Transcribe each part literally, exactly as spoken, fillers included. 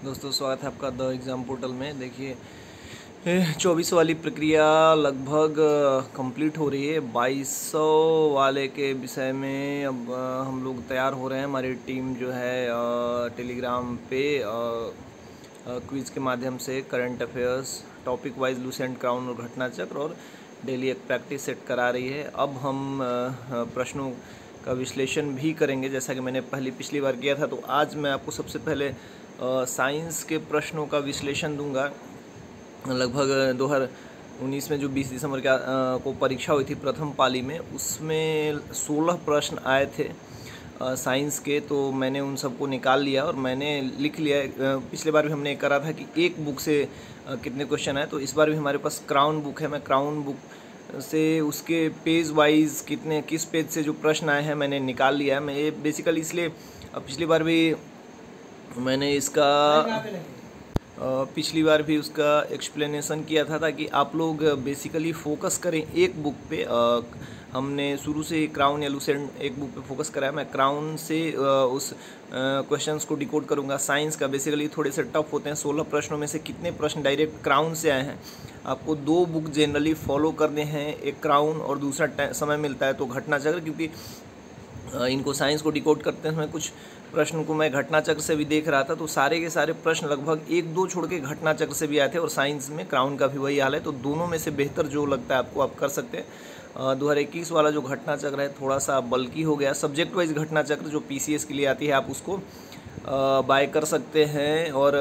दोस्तों स्वागत है आपका द एग्ज़ाम पोर्टल में। देखिए चौबीस वाली प्रक्रिया लगभग कंप्लीट हो रही है। बाईस सौ वाले के विषय में अब अ, हम लोग तैयार हो रहे हैं। हमारी टीम जो है टेलीग्राम पे क्विज़ के माध्यम से current affairs, topic wise Lucent, crown और घटना चक्र और डेली एक प्रैक्टिस सेट करा रही है। अब हम अ, प्रश्नों का विश्लेषण भी करेंगे जैसा कि मैंने पहले पिछली बार किया था। तो आज मैं आपको सबसे पहले साइंस के प्रश्नों का विश्लेषण दूंगा। लगभग दो हज़ार उन्नीस में जो बीस दिसंबर का को परीक्षा हुई थी प्रथम पाली में, उसमें सोलह प्रश्न आए थे साइंस के। तो मैंने उन सबको निकाल लिया और मैंने लिख लिया। पिछले बार भी हमने करा था कि एक बुक से कितने क्वेश्चन आए, तो इस बार भी हमारे पास क्राउन बुक है। मैं क्राउन बुक से उसके पेज वाइज कितने किस पेज से जो प्रश्न आए हैं मैंने निकाल लिया है। मैं ये बेसिकली इसलिए पिछली बार भी मैंने इसका पिछली बार भी उसका एक्सप्लेनेशन किया था ताकि आप लोग बेसिकली फोकस करें एक बुक पे। हमने शुरू से क्राउन या लूसेंट एक बुक पे फोकस करा है। मैं क्राउन से उस क्वेश्चंस को डिकोड करूंगा। साइंस का बेसिकली थोड़े से टफ होते हैं। सोलह प्रश्नों में से कितने प्रश्न डायरेक्ट क्राउन से आए हैं। आपको दो बुक जनरली फॉलो करने हैं, एक क्राउन और दूसरा समय मिलता है तो घटना चक्र, क्योंकि इनको साइंस को डिकोड करते समय कुछ प्रश्न को मैं घटना चक्र से भी देख रहा था। तो सारे के सारे प्रश्न लगभग एक दो छोड़ के घटना चक्र से भी आए थे और साइंस में क्राउन का भी वही हाल है। तो दोनों में से बेहतर जो लगता है आपको आप कर सकते हैं। दो हज़ार इक्कीस वाला जो घटना चक्र है थोड़ा सा बल्कि हो गया। सब्जेक्ट वाइज घटना चक्र जो पीसीएस के लिए आती है आप उसको बाय कर सकते हैं। और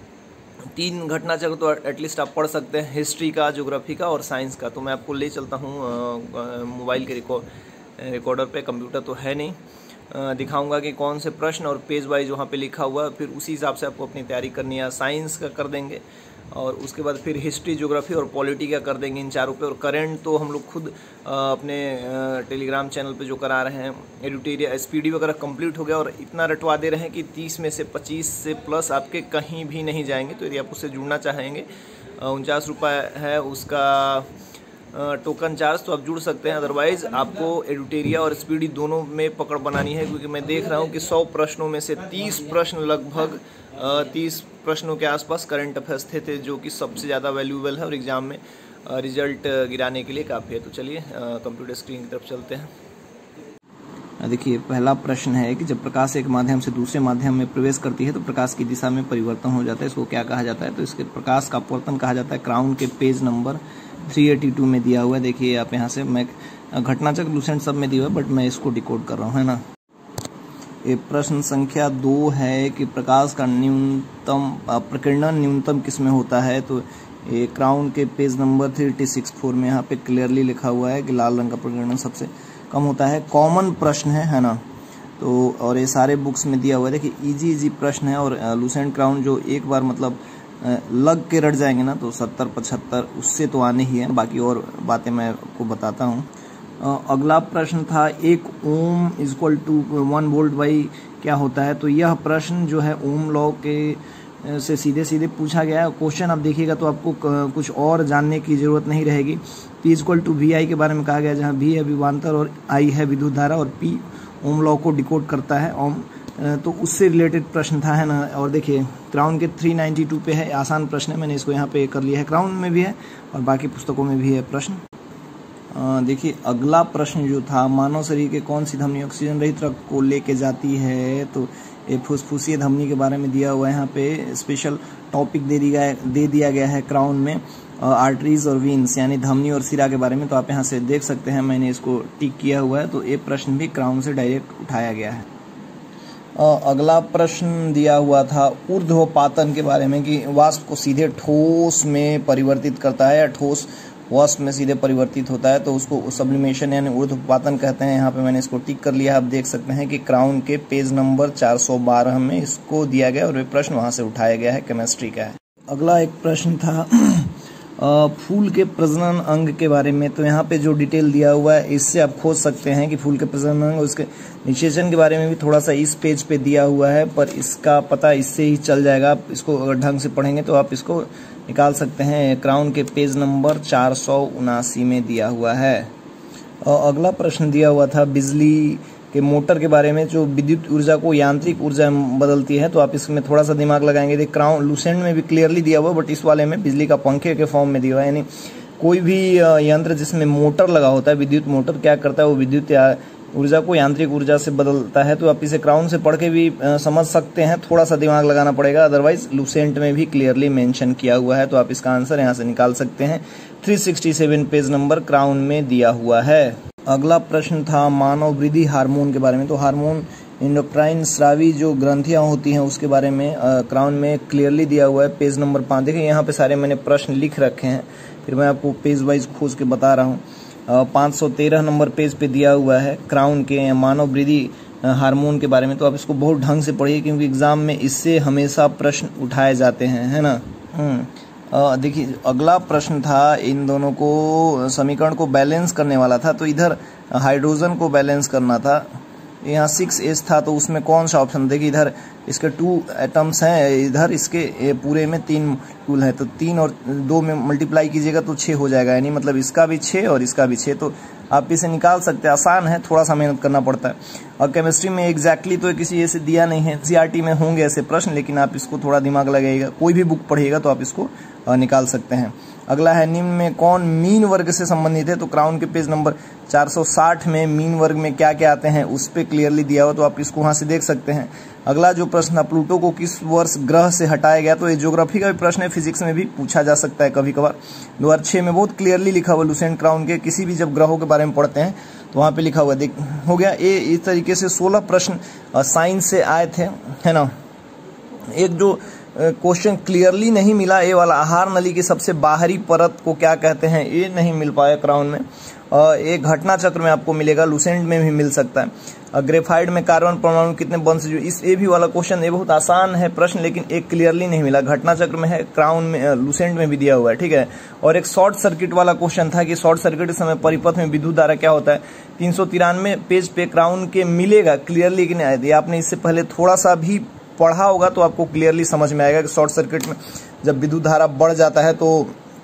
तीन घटना चक्र तो एटलीस्ट आप पढ़ सकते हैं, हिस्ट्री का, ज्योग्राफी का और साइंस का। तो मैं आपको ले चलता हूँ मोबाइल के रिकॉर्डर पे, कंप्यूटर तो है नहीं, दिखाऊंगा कि कौन से प्रश्न और पेज वाइज वहाँ पे लिखा हुआ है। फिर उसी हिसाब से आपको अपनी तैयारी करनी है। साइंस का कर देंगे और उसके बाद फिर हिस्ट्री, ज्योग्राफी और पॉलिटी का कर देंगे इन चारों पे। और करंट तो हम लोग खुद अपने टेलीग्राम चैनल पे जो करा रहे हैं, एडिटोरियल एसपीडी वगैरह कंप्लीट हो गया और इतना रटवा दे रहे हैं कि तीस में से पच्चीस से प्लस आपके कहीं भी नहीं जाएंगे। तो यदि आप उससे जुड़ना चाहेंगे, उनचास रुपये है उसका टोकन चार्ज, तो आप जुड़ सकते हैं। अदरवाइज़ आपको एडिटोरियल और स्पीडी दोनों में पकड़ बनानी है, क्योंकि मैं देख रहा हूं कि सौ प्रश्नों में से तीस प्रश्न लगभग तीस प्रश्नों के आसपास करंट अफेयर्स थे, थे जो कि सबसे ज़्यादा वैल्यूएबल है और एग्ज़ाम में रिजल्ट गिराने के लिए काफ़ी है। तो चलिए कंप्यूटर स्क्रीन की तरफ चलते हैं। देखिए पहला प्रश्न है कि जब प्रकाश एक माध्यम से दूसरे माध्यम में प्रवेश करती है तो प्रकाश की दिशा में परिवर्तन हो जाता है। इसको क्या कहा जाता है? तो इसके प्रकाश का अपवर्तन कहा जाता है। क्राउन के पेज नंबर तीन सौ बयासी में दिया हुआ है। देखिए आप यहाँ से, मैं घटना चक्र लूसेंट सब में दिया हुआ है बट मैं इसको डिकोड कर रहा हूँ, है ना। ये प्रश्न संख्या दो है कि प्रकाश का न्यूनतम प्रकीर्णन न्यूनतम किस में होता है? तो ये क्राउन के पेज नंबर तीन सौ चौंसठ में यहाँ पे क्लियरली लिखा हुआ है कि लाल रंग का प्रकीर्णन सबसे कम होता है। कॉमन प्रश्न है, है ना। तो और ये सारे बुक्स में दिया हुआ है। देखिए इजी इजी प्रश्न है। और लूसेंट क्राउन जो एक बार मतलब लग के रट जाएंगे ना तो सत्तर पचहत्तर उससे तो आने ही है। बाकी और बातें मैं आपको बताता हूँ। अगला प्रश्न था एक ohm is equal to one volt by क्या होता है? तो यह प्रश्न जो है ओम लॉ के से सीधे सीधे पूछा गया है। क्वेश्चन आप देखिएगा तो आपको कुछ और जानने की जरूरत नहीं रहेगी। P is equal to V I के बारे में कहा गया, जहाँ वी है विभवांतर और आई है विद्युत धारा और पी ओम लॉ को डिकोड करता है। ओम तो उससे रिलेटेड प्रश्न था, है ना। और देखिए क्राउन के तीन सौ बानवे पे है, आसान प्रश्न है। मैंने इसको यहाँ पे कर लिया है। क्राउन में भी है और बाकी पुस्तकों में भी है प्रश्न। देखिए अगला प्रश्न जो था, मानव शरीर के कौन सी धमनी ऑक्सीजन रहित रक्त को लेके जाती है? तो ये फुसफुसीय धमनी के बारे में दिया हुआ है। यहाँ पे स्पेशल टॉपिक दे दिया दे दिया गया है क्राउन में, आर्टरीज और वीन्स यानी धमनी और सिरा के बारे में। तो आप यहाँ से देख सकते हैं, मैंने इसको टिक किया हुआ है। तो ये प्रश्न भी क्राउन से डायरेक्ट उठाया गया है। अगला प्रश्न दिया हुआ था ऊर्ध्वपातन के बारे में कि वाष्प को सीधे ठोस में परिवर्तित करता है या ठोस वाष्प में सीधे परिवर्तित होता है। तो उसको सब्लिमेशन यानी ऊर्ध्वपातन कहते हैं। यहाँ पे मैंने इसको टिक कर लिया। आप देख सकते हैं कि क्राउन के पेज नंबर चार सौ बारह में इसको दिया गया और ये प्रश्न वहाँ से उठाया गया है, केमिस्ट्री का है। अगला एक प्रश्न था फूल के प्रजनन अंग के बारे में। तो यहाँ पे जो डिटेल दिया हुआ है इससे आप खोज सकते हैं कि फूल के प्रजनन अंग, उसके निषेचन के बारे में भी थोड़ा सा इस पेज पे दिया हुआ है, पर इसका पता इससे ही चल जाएगा। आप इसको अगर ढंग से पढ़ेंगे तो आप इसको निकाल सकते हैं। क्राउन के पेज नंबर चार सौ उनासी में दिया हुआ है। और अगला प्रश्न दिया हुआ था बिजली के मोटर के बारे में, जो विद्युत ऊर्जा को यांत्रिक ऊर्जा में बदलती है। तो आप इसमें थोड़ा सा दिमाग लगाएंगे। देखिए क्राउन लूसेंट में भी क्लियरली दिया हुआ, बट इस वाले में बिजली का पंखे के फॉर्म में दिया हुआ है। यानी कोई भी यंत्र जिसमें मोटर लगा होता है, विद्युत मोटर, क्या करता है वो विद्युत ऊर्जा को यांत्रिक ऊर्जा से बदलता है। तो आप इसे क्राउन से पढ़ के भी समझ सकते हैं, थोड़ा सा दिमाग लगाना पड़ेगा। अदरवाइज लूसेंट में भी क्लियरली मेंशन किया हुआ है। तो आप इसका आंसर यहाँ से निकाल सकते हैं। तीन सौ सरसठ पेज नंबर क्राउन में दिया हुआ है। अगला प्रश्न था मानव वृद्धि हार्मोन के बारे में। तो हार्मोन एंडोक्राइन स्रावी जो ग्रंथियां होती हैं उसके बारे में क्राउन में क्लियरली दिया हुआ है, पेज नंबर पाँच। देखिए यहाँ पे सारे मैंने प्रश्न लिख रखे हैं, फिर मैं आपको पेज वाइज खोज के बता रहा हूँ। पाँच सौ तेरह नंबर पेज पे दिया हुआ है क्राउन के मानव वृद्धि हार्मोन के बारे में। तो आप इसको बहुत ढंग से पढ़िए, क्योंकि एग्जाम में इससे हमेशा प्रश्न उठाए जाते हैं, है ना। देखिए अगला प्रश्न था, इन दोनों को समीकरण को बैलेंस करने वाला था। तो इधर हाइड्रोजन को बैलेंस करना था, यहाँ सिक्स एच था, तो उसमें कौन सा ऑप्शन। देखिए इधर इसके टू एटम्स हैं, इधर इसके पूरे में तीन टूल है, तो तीन और दो में मल्टीप्लाई कीजिएगा तो छः हो जाएगा। यानी मतलब इसका भी छः और इसका भी छः, तो आप इसे निकाल सकते हैं। आसान है, थोड़ा सा मेहनत करना पड़ता है। और केमिस्ट्री में एग्जैक्टली तो किसी ऐसे दिया नहीं है, सीआरटी में होंगे ऐसे प्रश्न, लेकिन आप इसको थोड़ा दिमाग लगाइएगा। कोई भी बुक पढ़िएगा तो आप इसको निकाल सकते हैं। अगला है निम्न में कौन मीन वर्ग से संबंधित है। तो क्राउन के पेज नंबर चार सौ साठ में मीन वर्ग में क्या क्या आते हैं उस पे क्लियरली दिया हुआ, तो आप इसको वहां से देख सकते हैं। अगला जो प्रश्न था, प्लूटो को किस वर्ष ग्रह से हटाया गया। तो ये ज्योग्राफी का भी प्रश्न है, फिजिक्स में भी पूछा जा सकता है कभी कभार। दो हजार छह में बहुत क्लियरली लिखा हुआ लूसेंट क्राउन के, किसी भी जब ग्रहों के बारे में पढ़ते हैं तो वहां पे लिखा हुआ देख हो गया। ये इस तरीके से सोलह प्रश्न साइंस से आए थे, है ना। एक जो क्वेश्चन क्लियरली नहीं मिला, ये वाला आहार नली की सबसे बाहरी परत को क्या कहते हैं, ये नहीं मिल पाया क्राउन में। एक घटना चक्र में आपको मिलेगा, लूसेंट में भी मिल सकता है। ग्रेफाइड में कार्बन परमाणु कितने बंध से, इस ए भी वाला क्वेश्चन ये बहुत आसान है प्रश्न, लेकिन एक क्लियरली नहीं मिला। घटना चक्र में है, क्राउन में, लूसेंट में भी दिया हुआ है, ठीक है। और एक शॉर्ट सर्किट वाला क्वेश्चन था कि शॉर्ट सर्किट के समय परिपथ में विद्युत धारा क्या होता है। तीन सौ तिरानवे पेज पे क्राउन के मिलेगा क्लियरली, लेकिन यदि आपने इससे पहले थोड़ा सा भी पढ़ा होगा तो आपको क्लियरली समझ में आएगा कि शॉर्ट सर्किट में जब विद्युत धारा बढ़ जाता है तो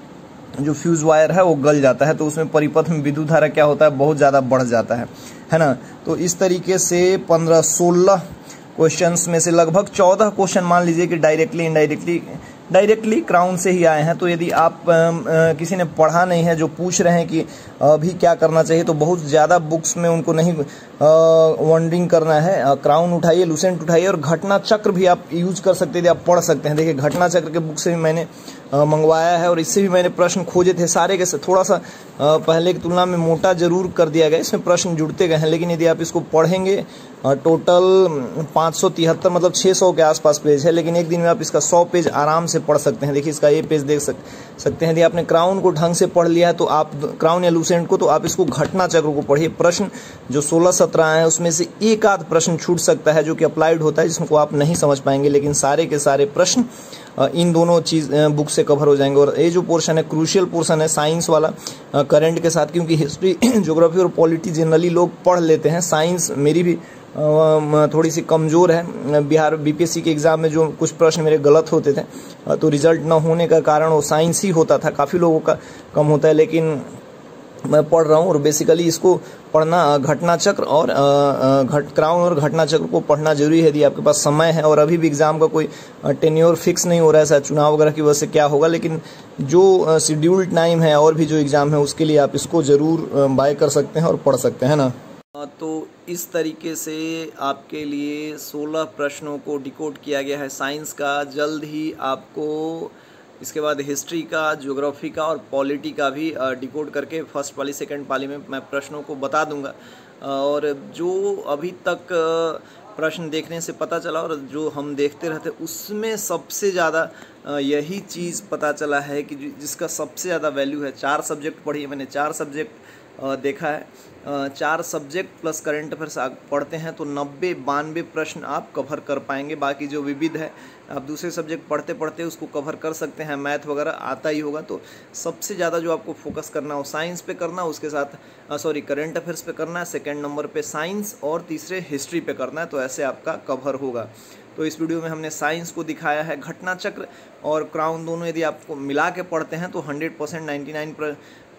जो फ्यूज वायर है वो गल जाता है, तो उसमें परिपथ में विद्युत धारा क्या होता है, बहुत ज़्यादा बढ़ जाता है, है ना। तो इस तरीके से पंद्रह सोलह क्वेश्चंस में से लगभग चौदह क्वेश्चन मान लीजिए कि डायरेक्टली इनडायरेक्टली डायरेक्टली क्राउन से ही आए हैं। तो यदि आप आ, आ, किसी ने पढ़ा नहीं है, जो पूछ रहे हैं कि अभी क्या करना चाहिए, तो बहुत ज़्यादा बुक्स में उनको नहीं वंडरिंग करना है। क्राउन उठाइए, लूसेंट उठाइए, और घटना चक्र भी आप यूज कर सकते थे, आप पढ़ सकते हैं। देखिए घटना चक्र के बुक से भी मैंने मंगवाया है, और इससे भी मैंने प्रश्न खोजे थे सारे के। थोड़ा सा आ, पहले की तुलना में मोटा जरूर कर दिया गया, इसमें प्रश्न जुड़ते गए हैं, लेकिन यदि आप इसको पढ़ेंगे, टोटल पाँच सौ तिहत्तर मतलब छः सौ के आसपास पेज है, लेकिन एक दिन में आप इसका सौ पेज आराम से पढ़ सकते हैं। देखिए इसका ये पेज देख सक, सकते हैं। यदि आपने क्राउन को ढंग से पढ़ लिया है तो आप क्राउन या लूसेंट को, तो आप इसको घटना चक्र को पढ़िए। प्रश्न जो सोलह सत्रह आए हैं उसमें से एक आध प्रश्न छूट सकता है जो कि अप्लाइड होता है, जिसको आप नहीं समझ पाएंगे, लेकिन सारे के सारे प्रश्न इन दोनों चीज बुक से कवर हो जाएंगे। और ये जो पोर्शन है क्रूशियल पोर्शन है साइंस वाला करंट के साथ, क्योंकि हिस्ट्री ज्योग्राफी और पॉलिटी जनरली लोग पढ़ लेते हैं। साइंस मेरी भी थोड़ी सी कमज़ोर है। बिहार बीपीएससी के एग्ज़ाम में जो कुछ प्रश्न मेरे गलत होते थे, तो रिजल्ट न होने का कारण वो साइंस ही होता था। काफ़ी लोगों का कम होता है, लेकिन मैं पढ़ रहा हूँ। और बेसिकली इसको पढ़ना, घटना चक्र और घट क्राउन और घटना चक्र को पढ़ना जरूरी है यदि आपके पास समय है। और अभी भी एग्ज़ाम का कोई टेन्योर फिक्स नहीं हो रहा है, शायद चुनाव वगैरह की वजह से क्या होगा, लेकिन जो शेड्यूल्ड टाइम है और भी जो एग्ज़ाम है उसके लिए आप इसको ज़रूर बाय कर सकते हैं और पढ़ सकते हैं ना। तो इस तरीके से आपके लिए सोलह प्रश्नों को डिकोड किया गया है साइंस का। जल्द ही आपको इसके बाद हिस्ट्री का, ज्योग्राफी का और पॉलिटी का भी डिकोड करके फर्स्ट पाली सेकंड पाली में मैं प्रश्नों को बता दूंगा। और जो अभी तक प्रश्न देखने से पता चला और जो हम देखते रहते उसमें सबसे ज़्यादा यही चीज़ पता चला है कि जिसका सबसे ज़्यादा वैल्यू है। चार सब्जेक्ट पढ़ी है मैंने, चार सब्जेक्ट देखा है। चार सब्जेक्ट प्लस करंट अफेयर्स आप पढ़ते हैं तो नब्बे बानवे प्रश्न आप कवर कर पाएंगे। बाकी जो विविध है आप दूसरे सब्जेक्ट पढ़ते पढ़ते उसको कवर कर सकते हैं, मैथ वगैरह आता ही होगा। तो सबसे ज़्यादा जो आपको फोकस करना हो साइंस पे करना, उसके साथ सॉरी करंट अफेयर्स पे करना है, सेकेंड नंबर पे साइंस और तीसरे हिस्ट्री पे करना है। तो ऐसे आपका कवर होगा। तो इस वीडियो में हमने साइंस को दिखाया है, घटना चक्र और क्राउन दोनों यदि आपको मिला के पढ़ते हैं तो hundred percent ninety nine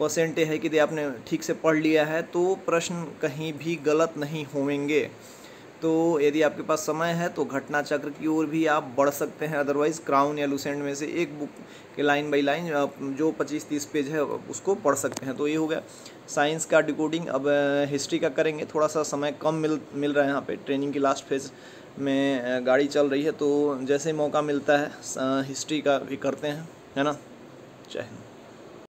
percent है कि यदि आपने ठीक से पढ़ लिया है तो प्रश्न कहीं भी गलत नहीं होंगे। तो यदि आपके पास समय है तो घटना चक्र की ओर भी आप बढ़ सकते हैं, अदरवाइज़ क्राउन या लुसेंट में से एक बुक के लाइन बाई लाइन जो पच्चीस तीस पेज है उसको पढ़ सकते हैं। तो ये हो गया साइंस का डिकोडिंग। अब हिस्ट्री का करेंगे, थोड़ा सा समय कम मिल मिल रहा है यहाँ पे, ट्रेनिंग की लास्ट फेज में गाड़ी चल रही है, तो जैसे मौका मिलता है हिस्ट्री का भी करते हैं, है ना। जय हिंद।